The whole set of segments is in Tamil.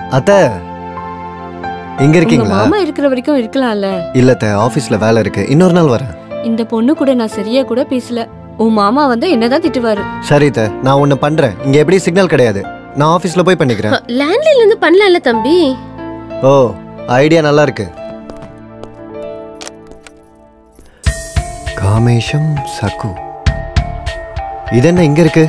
அத்தை இங்க இருக்கீங்களா? மாமா இருக்கிற வரைக்கும் இருக்கலாம்ல. இல்ல அத்தை, ஆபீஸ்ல வேலை இருக்கு, இன்னொரு நாள் வரேன். இந்த பொண்ணு கூட நான் சரியா கூட பேசல. உன் மாமா வந்து என்னதான் திட்டுவாரு. சரி அத்தை, நான் ஒண்ணு பண்றேன். இங்க எப்படி சிக்னல் கிடையாது, நான் ஆபீஸ்ல போய் பண்ணிக்கிறேன். லேண்ட்லைன்ல இருந்து பண்ணலாம்ல தம்பி. ஓ, ஐடியா நல்லா இருக்கு. காமேஷம் சகு, இது என்ன இங்க இருக்கு?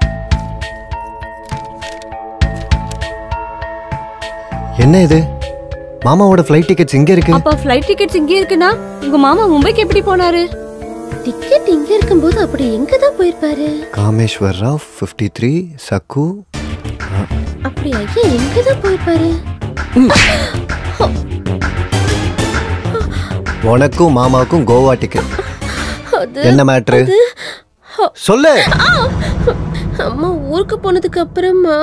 என்ன இது? மாமாவோட ஃளைட் டிக்கெட்ஸ் இங்க இருக்கு. அப்ப ஃளைட் டிக்கெட்ஸ் இங்க இருக்குனா உங்க மாமா மும்பைக்கு எப்படி போனாரு? டிக்கெட் இங்க இருக்கும்போது அப்படி எங்க தான் போயிருப்பாரு? காமேஸ்வர் ராவ் 53 சகு. அப்படி ஐயா எங்க தான் போயிருப்பாரு? உனக்கும் மாமாவுக்கும் கோவா டிக்கெட். என்ன மேட்ரு சொல்லு. அம்மா ஊருக்கு போனதுக்கு அப்புறமா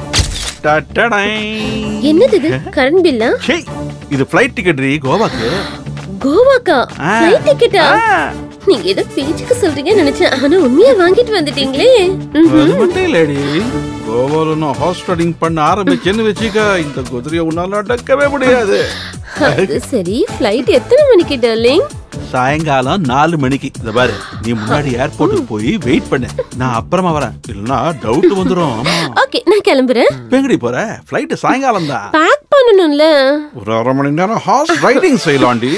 என்னது இது? கரண்ட் பில்லா? இது ஃளைட் டிக்கெட் ரீ கோவாக்கு. கோவாக்கா ஃளைட் டிக்கெட்டா? நீங்க ஏதோ பேச்சுக்கு சொல்றீங்கன்னு நினைச்சேன், ஆனா உண்மையா வாங்கிட்டு வந்துட்டீங்களே. அது மட்டும் இல்லடி, கோவால நான் ஹார்ஸ் ரைடிங் பண்ண ஆரம்பிச்சேன்னு வெச்சிக்க, இந்த குதிரையை உன்னால அடக்கவே முடியாது. அது சரி, ஃளைட் எத்தனை மணிக்கு டார்லிங்? சாயங்காலம் 4 மணிக்கு. இத பாரு, நீ முன்னாடி ஏர்போர்ட்டுக்கு போய் வெயிட் பண்ணு, நான் அப்புறமா வரேன், இல்லனா டவுட் வந்துரும். ஓகே, நான் கிளம்புறேன். எங்கடி போற? ஃளைட் சாயங்காலம் தான். பேக் பண்ணனும்ல. ஒரு 1/2 மணி நேரம் ஹார்ஸ் ரைடிங் செய்யலாம்டி.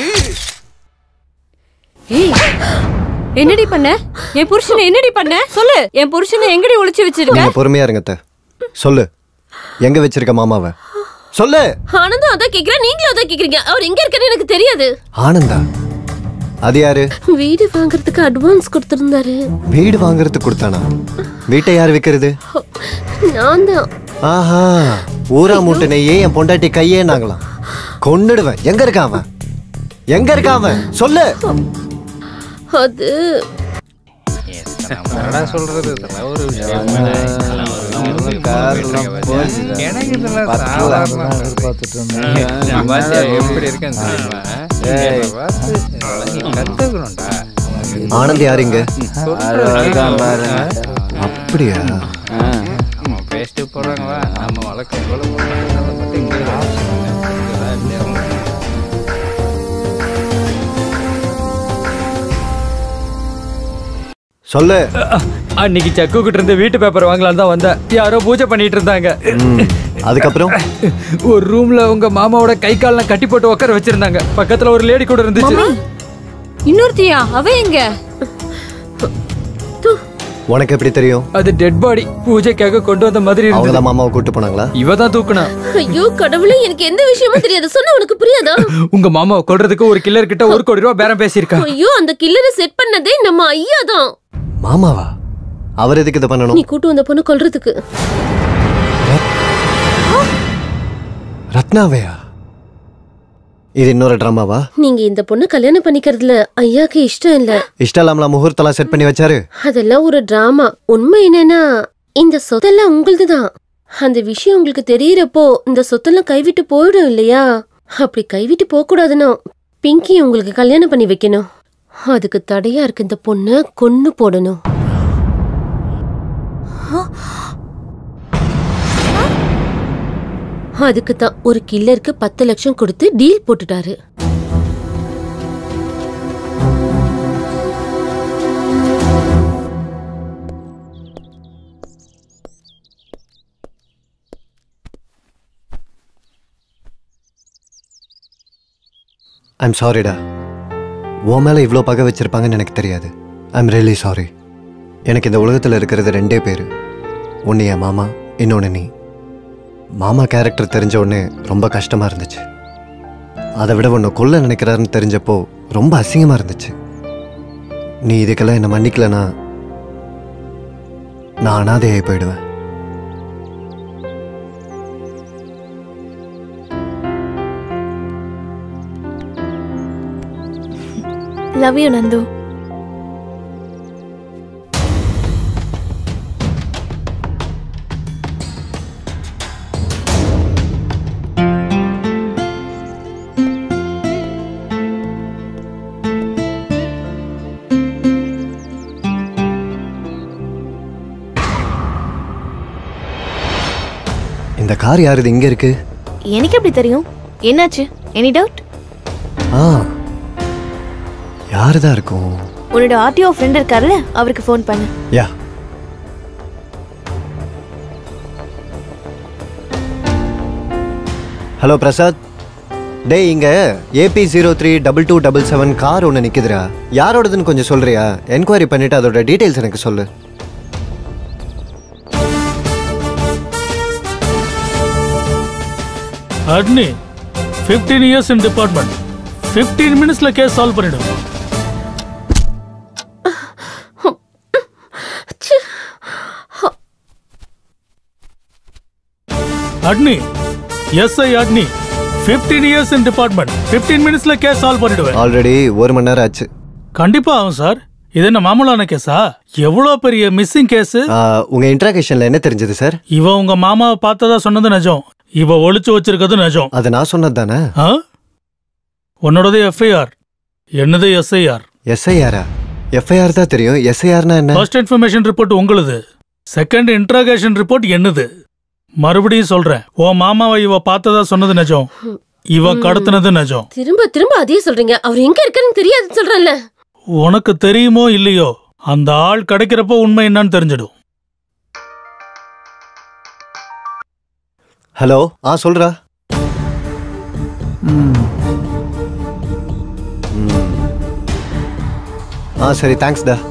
ஏய், என்னடி பண்ண? என் புருஷனை என்னடி பண்ண? சொல்லு. என் புருஷனை எங்கடி ஒளிச்சு வச்சிருக்க? நீங்க பொறுமையா இருங்க அத்தை. சொல்லு, எங்க வச்சிருக்க மாமாவை சொல்லு. ஆனந்தம் அத கேக்குறா, நீங்களும் அத கேக்குறீங்க. அவர் எங்க இருக்காருன்னு எனக்கு தெரியாது. ஆனந்தா? அது யாரு? வீடு வாங்குறதுக்கு அட்வான்ஸ் கொடுத்திருந்தாரு. வீடு வாங்குறதுக்கு கொடுத்தானா? வீட்டை யார் விக்கிறது? நான் தான். ஆஹா, ஊரா மூட்டை நெய்யே என் பொண்டாட்டி கையே நாங்களாம். கொன்னுடுவேன். எங்க இருக்கான் அவன்? எங்க இருக்கான் அவன்? சொல்லு. அது என்னடா சொல்றது, இதெல்லாம் ஒரு விஷயம். எப்படி இருக்கேன்னு தெரியுமா? கத்துக்கணும்டா. ஆனந்த் யாருங்க? அப்படியா? பேசிட்டு போறாங்களா? நம்ம வழக்கம் போல சொல்லு. அன்னைக்கு செக்கு கிட்ட இருந்து வீட்டு பேப்பர் வாங்கலாம் தான் வந்தேன். யாரோ பூஜை பண்ணிட்டு இருந்தாங்க. அதுக்கப்புறம் ஒரு ரூம்ல உங்க மாமாவோட கை கால்லாம் கட்டி போட்டு உட்கார வச்சிருந்தாங்க. பக்கத்துல ஒரு லேடி கூட இருந்துச்சு. இன்னொருத்தியா? அவ எங்க? உனக்கு எப்படி தெரியும்? அது டெட் பாடி. பூஜைக்காக கொண்டு வந்த மாதிரி இருந்தது. அவங்க மாமாவை கூட்டு போனாங்களா? இவ தான் தூக்குனா. ஐயோ கடவுளே, எனக்கு எந்த விஷயமும் தெரியாது. சொன்னா உனக்கு புரியாதா? உங்க மாமாவை கொல்றதுக்கு ஒரு கில்லர் கிட்ட 1 கோடி ரூபாய் பேரம் பேசியிருக்கா. ஐயோ, அந்த கில்லரை செட் பண்ணதே நம்ம ஐயா தான். மாமாவா? அவர் எதுக்கு இதை பண்ணணும்? நீ கூட்டு வந்த பொண்ணு கொல்றதுக்கு. ரத்னாவையா? இது இன்னொரு டிராமாவா? நீங்க இந்த பொண்ணு கல்யாணம் பண்ணிக்கிறதுல ஐயாக்கு இஷ்டம் இல்ல. இஷ்டம் இல்லாமல முகூர்த்தெல்லாம் செட் பண்ணி வச்சாரு. அதெல்லாம் ஒரு டிராமா. உண்மை என்னன்னா, இந்த சொத்தெல்லாம் உங்களுதுதான். அந்த விஷயம் உங்களுக்கு தெரியறப்போ இந்த சொத்தெல்லாம் கைவிட்டு போயிடும் இல்லையா? அப்படி கைவிட்டு போக கூடாதுன்னா பிங்கி உங்களுக்கு கல்யாணம் பண்ணி வைக்கணும். அதுக்கு தடையா இருக்கு இந்த பொண்ணை கொன்னு போடணும். அதுக்கு தான் ஒரு கில்லருக்கு 10 லட்சம் கொடுத்து டீல் போட்டுட்டாரு. ஐம் சாரிடா. உன் மேல இவ்வளோ பகை வச்சிருப்பாங்கன்னு எனக்கு தெரியாது. I'm really sorry. எனக்கு இந்த உலகத்தில் இருக்கிறது 2 பேர். ஒன்று என் மாமா, இன்னொன்று நீ. மாமா கேரக்டர் தெரிஞ்ச உடனே ரொம்ப கஷ்டமா இருந்துச்சு. அதை விட ஒன்று கொல்ல நினைக்கிறாருன்னு தெரிஞ்சப்போ ரொம்ப அசிங்கமா இருந்துச்சு. நீ இதுக்கெல்லாம் என்னை மன்னிக்கலனா நான் அனாதையாகி போயிடுவேன். Love you, Nandu. இந்த கார் யாருது இங்க இருக்கு? எனக்கு எப்படி தெரியும்? என்னாச்சு? Any doubt? யாரு தான் இருக்கும்? உன்னோட ஆர்டிஓ ஃப்ரெண்ட் இருக்காருல்ல, அவருக்கு ஃபோன் பண்ணு. யா. ஹலோ பிரசாத். டேய், இங்க AP032277 கார் ஒன்று நிற்குதுரா. யாரோடதுன்னு கொஞ்சம் சொல்றியா? என்கொயரி பண்ணிட்டு அதோட டீட்டெயில்ஸ் எனக்கு சொல்லு. அட்னி 15 years in department. 15 minutesல கேஸ் சால்வ் பண்ணிடும். அட்னி எஸ்ஐ அட்னி 15 years in department. 15 minutesல கேஸ் சால்வ் பண்ணிடுவேன். ஆல்ரெடி 1 மணி நேரம் ஆச்சு. கண்டிப்பா ஆகும் சார். இது என்ன மாமூலான கேஸா? எவ்வளோ பெரிய மிஸ்ஸிங் கேஸ். உங்க இன்ட்ராகேஷன்ல என்ன தெரிஞ்சது சார்? இவ உங்க மாமாவை பார்த்ததா சொன்னது நிஜம். இவ ஒளிச்சு வச்சிருக்கிறது நிஜம். அது நான் சொன்னது தானே? உன்னோடது எஃப்ஐஆர், என்னது எஸ்ஐஆர். எஸ்ஐஆரா? எஃப்ஐஆர் தான் தெரியும். எஸ்ஐஆர்னா என்ன? ஃபர்ஸ்ட் இன்ஃபர்மேஷன் ரிப்போர்ட் உங்களுது, செகண்ட் இன்ட்ராகேஷன் ரிப்போர்ட் என்னது. மறுபடியும் சொல்றேன், உன் மாமாவை இவ பார்த்ததா சொன்னது நிஜம், இவ கடத்தினது நிஜம். திரும்ப திரும்ப அதே சொல்றீங்க. அவர் எங்க இருக்காருன்னு தெரியாதுன்னு சொல்றேன்ல. உனக்கு தெரியுமோ இல்லையோ, அந்த ஆள் கிடைக்கிறப்போ உண்மை என்னன்னு தெரிஞ்சிடும். ஹலோ. சொல்றா. சரி, தேங்க்ஸ் டா.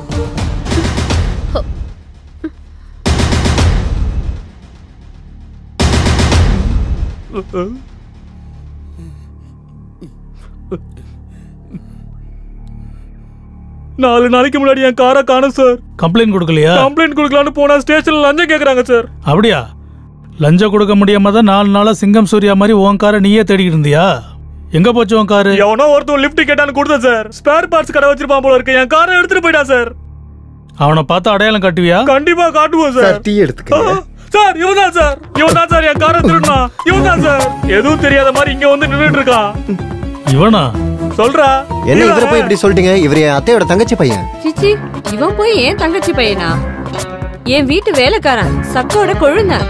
நாலு நாளைக்கு முன்னாடி என் காரை காணும் சார். கம்ப்ளைண்ட் கொடுக்கலையா? கம்ப்ளைண்ட் கொடுக்கலான்னு போனா ஸ்டேஷன்ல லஞ்சம் கேக்குறாங்க சார். அப்படியா? லஞ்சம் கொடுக்க முடியாம தான் 4 நாளா சிங்கம் சூர்யா மாதிரி உன் காரை நீயே தேடிக்கிட்டு இருந்தியா? எங்க போச்சு உன் காரு? எவனோ ஒருத்தன் லிஃப்ட் கேட்டான்னு கொடுத்தேன் சார். ஸ்பேர் பார்ட்ஸ் கடை வச்சிருப்பான் போல இருக்கு. என் காரை எடுத்துட்டு போயிட்டான் சார். அவனை பார்த்து அடையாளம் காட்டுவியா? கண்டிப்பா காட்டுவோம் சார். டீ எடுத்துக்க சார். இவன்தான் சார், இவன்தான் சார் என் காரை திருடுனா. இவன்தான் சார். எதுவும் தெரியாத மாதிரி இங்க வந்து நின்னுட்டு இருக்கான். இவனா? சொல்றா. என்ன இவரை போய் இப்படி சொல்லிட்டீங்க? இவர் என் அத்தையோட தங்கச்சி பையன். சிச்சி, இவன் போய் ஏன் தங்கச்சி பையனா? என் வீட்டு வேலைக்காரன், சக்கோட கொழுந்த.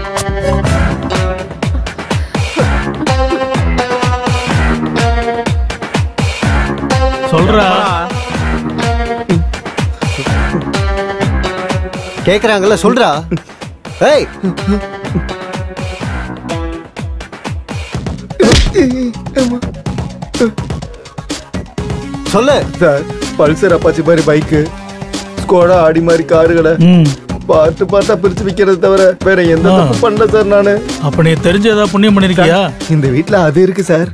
சொல்றா. கேக்குறாங்கல்ல, சொல்றா. ஏய், சொல்லு சார். பல்சர் அப்பாச்சி மாதிரி பைக்கு, ஸ்கோடா ஆடி மாதிரி காருகளை பார்த்து பார்த்தா பிரிச்சு விக்கிறது தவிர வேற எந்த தப்பு பண்ணல சார் நானு. அப்ப நீ தெரிஞ்ச ஏதாவது புண்ணியம் பண்ணிருக்கியா? இந்த வீட்டுல அது இருக்கு சார்.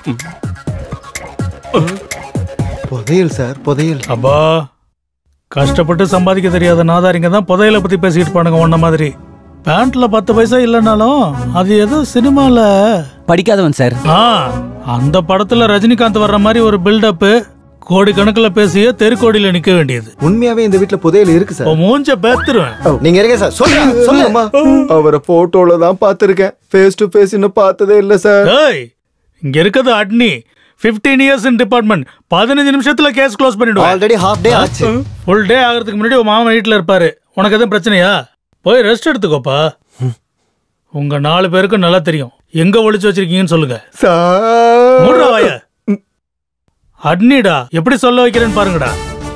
புதையல் சார், புதையல். அப்பா, கஷ்டப்பட்டு சம்பாதிக்க தெரியாத நாதாரிங்க தான் புதையலை பத்தி பேசிட்டு பானுங்க. ஒன்ன மாதிரி பேண்ட்ல 10 பைசா இல்லைனாலும் அது ஏதோ சினிமால படிக்காதவன் சார். அந்த படத்துல ரஜினிகாந்த் வர்ற மாதிரி ஒரு பில்டப், கோடிக்கணக்கில் பேசிய தெருக்கோடியில நிக்க வேண்டியது. உண்மையாவே இந்த வீட்டுல புதையல் இருக்கு சார். மூஞ்ச பேத்துருவேன். நீங்க இருக்க சார். சொல்லுமா. அவரை போட்டோல தான் பாத்துருக்கேன், ஃபேஸ் டு ஃபேஸ் இன்னும் பார்த்ததே இல்ல சார். இங்க இருக்குது அட்னி 15 years in department. 15 நிமிஷத்துல கேஸ் க்ளோஸ் பண்ணிடுவோம். ஆல்ரெடி ஹாஃப் டே ஆச்சு. ஃபுல் டே ஆகிறதுக்கு முன்னாடி உன் மாமா வீட்டுல இருப்பாரு. உனக்கு எதுவும் பிரச்சனையா? போய் ரெஸ்ட் எடுத்துக்கோப்பா. உங்க 4 பேருக்கும் நல்லா தெரியும் எங்க ஒளிச்சு வச்சிருக்கீங்கன்னு சொல்லுங்க. மூடுறா வாய. அட்னிடா, எப்படி சொல்ல வைக்கிறேன்னு பாருங்கடா.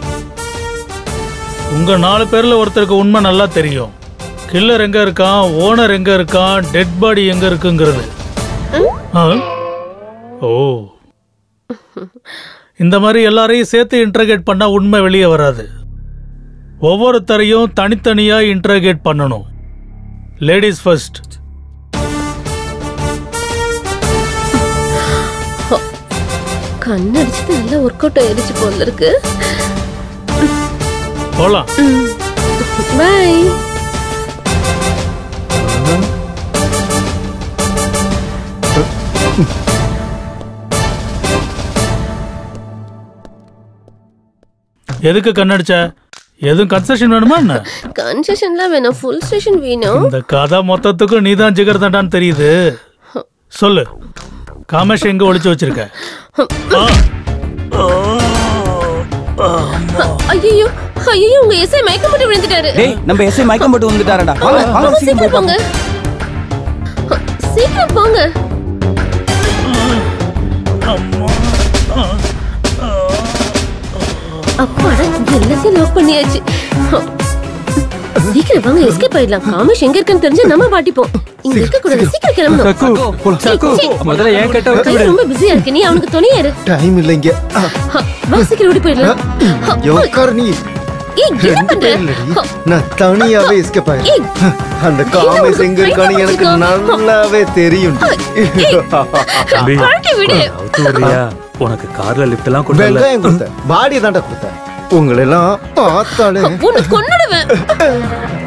உங்க 4 பேர்ல ஒருத்தருக்கு உண்மை நல்லா தெரியும். கில்லர் எங்க இருக்கான், ஓனர் எங்க இருக்கான், டெட் பாடி எங்க இருக்குங்கிறது. ஓ, இந்த மாதிரி எல்லாரையும் சேர்த்து இன்டர்கேட் பண்ணா உண்மை வெளியே வராது. ஒவ்வொருத்தரையும் தனித்தனியா இன்டர்கேட் பண்ணணும். Ladies first. கண்ணடிச்சது நல்லா ஒர்க் அவுட் ஆயிடுச்சு போல இருக்கு. போலாம். பை. எதுக்கு கண்ணடிச்ச? எதுவும் கன்செஷன் வேணுமா என்ன? கன்செஷன்லாம் வேணும், ஃபுல் ஸ்டேஷன் வேணும். இந்த கதை மொத்தத்துக்கும் நீதான் ஜிகர் தண்டான்னு தெரியுது. சொல்லு, காமேஷ் எங்க ஒளிச்சு வச்சிருக்க? ஐயோ ஐயோ, உங்க எஸ்ஐ மயக்கம் போட்டு விழுந்துட்டாரு. டேய், நம்ம எஸ்ஐ மயக்கம் போட்டு விழுந்துட்டாரடா. வாங்க சீக்கிரம் போங்க, சீக்கிரம் போங்க. அப்பாடா எல்லாத்தையும் லாக் பண்ணியாச்சு. சீக்கிரம் வாங்க, எஸ்கேப் ஆயிடலாம். காமேஷ் எங்க இருக்குன்னு தெரிஞ்சா நம்ம மாட்டிப்போம். இங்க இருக்க கூடாது, சீக்கிரம் கிளம்பணும். முதல்ல ஏன் கேட்ட விட்டு விடு. ரொம்ப பிஸியா இருக்கு, நீ அவனுக்கு துணையா இரு. டைம் இல்ல இங்க. வா சீக்கிரம் ஓடி போயிடலாம். யோக்கார் நீ என்ன பண்ற? நான் தனியாவே எஸ்கேப் ஆயிட்டேன். அந்த காமேஷ் எங்க இருக்கான்னு எனக்கு நல்லாவே தெரியும். உனக்கு கார்ல லிஃப்ட் எல்லாம் கொடுத்தேன், பாடி தாண்டா கொடுத்தேன். உங்களை எல்லாம் பார்த்தாலே உன்னை கொன்னுடுவேன்.